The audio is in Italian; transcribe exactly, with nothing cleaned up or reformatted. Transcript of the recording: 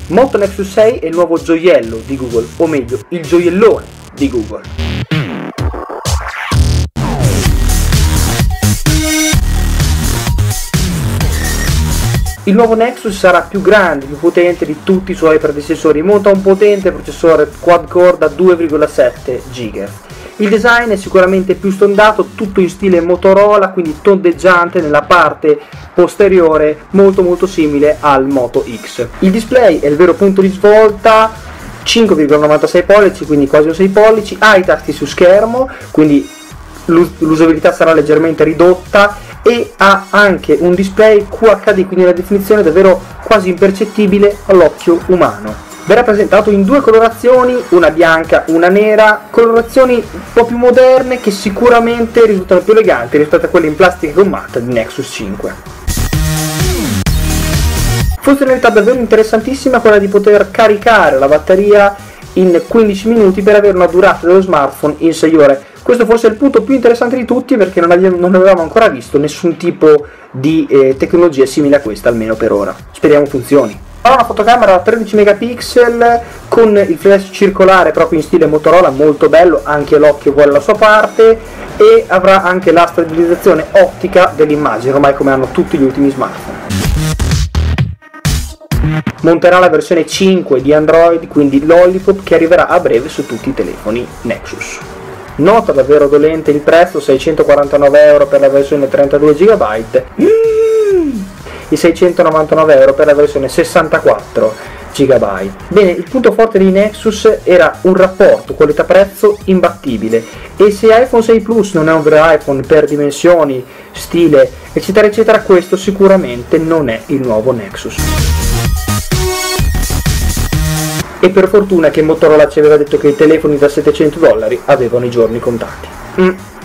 Moto Nexus sei è il nuovo gioiello di Google, o meglio, il gioiellone di Google. Il nuovo Nexus sarà più grande, più potente di tutti i suoi predecessori, monta un potente processore quad-core da due virgola sette gigahertz. Il design è sicuramente più stondato, tutto in stile Motorola, quindi tondeggiante nella parte posteriore, molto molto simile al Moto X. Il display è il vero punto di svolta, cinque virgola novantasei pollici, quindi quasi un sei pollici, ha i tasti su schermo, quindi l'usabilità sarà leggermente ridotta, e ha anche un display Q H D, quindi una definizione davvero quasi impercettibile all'occhio umano. Verrà presentato in due colorazioni, una bianca, una nera, colorazioni un po' più moderne che sicuramente risultano più eleganti rispetto a quelle in plastica gommata di Nexus cinque. Funzionalità davvero interessantissima quella di poter caricare la batteria in quindici minuti per avere una durata dello smartphone in sei ore. Questo forse è il punto più interessante di tutti, perché non, abbiamo, non avevamo ancora visto nessun tipo di eh, tecnologia simile a questa, almeno per ora. Speriamo funzioni. Ha una fotocamera da tredici megapixel con il flash circolare proprio in stile Motorola, molto bello, anche l'occhio vuole la sua parte, e avrà anche la stabilizzazione ottica dell'immagine, ormai come hanno tutti gli ultimi smartphone. Monterà la versione cinque di Android, quindi Lollipop, che arriverà a breve su tutti i telefoni Nexus. Nota davvero dolente il prezzo, seicentoquarantanove euro per la versione trentadue giga, mm, e seicentonovantanove euro per la versione sessantaquattro giga. Bene, il punto forte di Nexus era un rapporto qualità-prezzo imbattibile, e se iPhone sei Plus non è un vero iPhone per dimensioni, stile, eccetera eccetera, questo sicuramente non è il nuovo Nexus. E per fortuna che Motorola ci aveva detto che i telefoni da settecento dollari avevano i giorni contati. Mm.